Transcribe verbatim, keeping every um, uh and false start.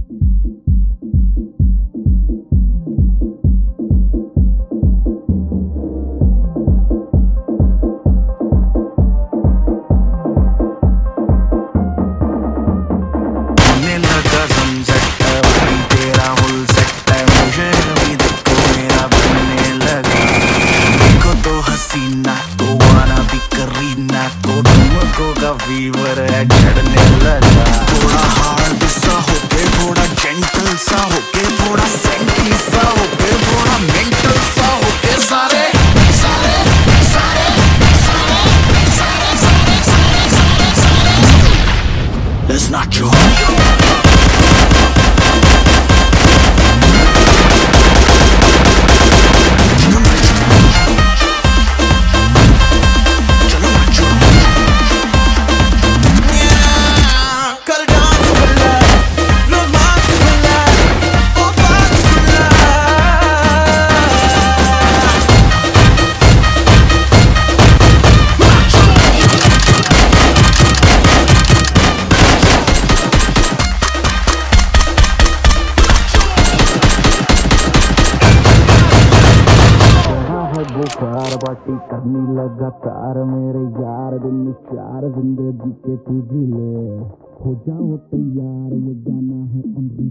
fever है चढ़ने लगा, थोड़ा हार्ड सा होके थोड़ा जेंटल सा होके थोड़ा सेंटी सा होके थोड़ा मेंटल सा होके सारे सारे सारे सारे सारे सारे सारे सारे It's not your कार बाटी करनी लगातार मेरे यार दिन चार जिंदगी के तुझी ले हो जाओ तैयार, ये गाना है